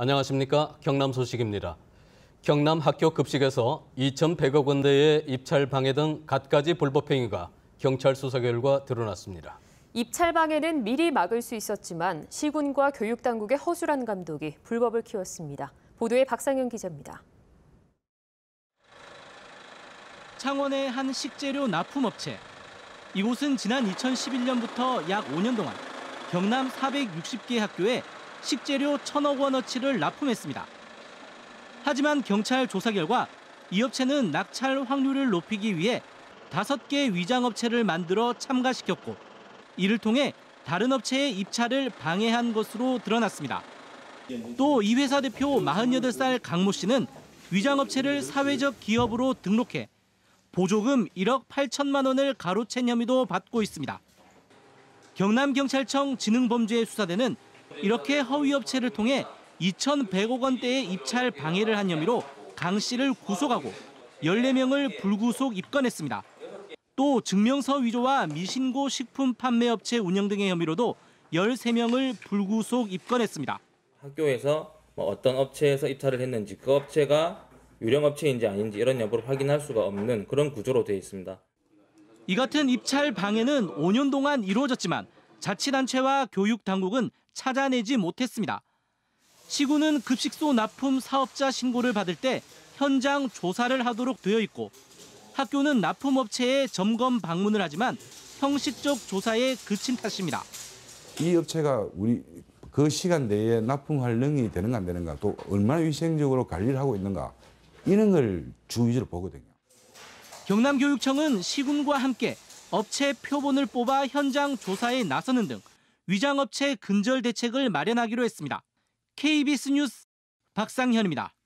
안녕하십니까. 경남 소식입니다. 경남 학교 급식에서 2,100억 원대의 입찰 방해 등 갖가지 불법 행위가 경찰 수사 결과 드러났습니다. 입찰 방해는 미리 막을 수 있었지만 시군과 교육당국의 허술한 감독이 불법을 키웠습니다. 보도에 박상현 기자입니다. 창원의 한 식재료 납품업체. 이곳은 지난 2011년부터 약 5년 동안 경남 460개 학교에 식재료 1,000억 원어치를 납품했습니다. 하지만 경찰 조사 결과 이 업체는 낙찰 확률을 높이기 위해 5개 위장업체를 만들어 참가시켰고 이를 통해 다른 업체의 입찰을 방해한 것으로 드러났습니다. 또 이 회사 대표 48살 강모 씨는 위장업체를 사회적 기업으로 등록해 보조금 1억 8천만 원을 가로챈 혐의도 받고 있습니다. 경남경찰청 지능범죄수사대는 이렇게 허위업체를 통해 2,100억 원대의 입찰 방해를 한 혐의로 강 씨를 구속하고 14명을 불구속 입건했습니다. 또 증명서 위조와 미신고 식품 판매업체 운영 등의 혐의로도 13명을 불구속 입건했습니다. 학교에서 어떤 업체에서 입찰을 했는지 그 업체가 유령업체인지 아닌지 이런 여부를 확인할 수가 없는 그런 구조로 되어 있습니다. 이 같은 입찰 방해는 5년 동안 이루어졌지만 자치단체와 교육당국은 찾아내지 못했습니다. 시군은 급식소 납품 사업자 신고를 받을 때 현장 조사를 하도록 되어 있고 학교는 납품업체에 점검 방문을 하지만 형식적 조사에 그친 탓입니다. 이 업체가 우리 그 시간 내에 납품할 능력이 되는가 안 되는가, 또 얼마나 위생적으로 관리를 하고 있는가 이런 걸 주 위주로 보거든요. 경남교육청은 시군과 함께 업체 표본을 뽑아 현장 조사에 나서는 등 위장업체 근절 대책을 마련하기로 했습니다. KBS 뉴스 박상현입니다.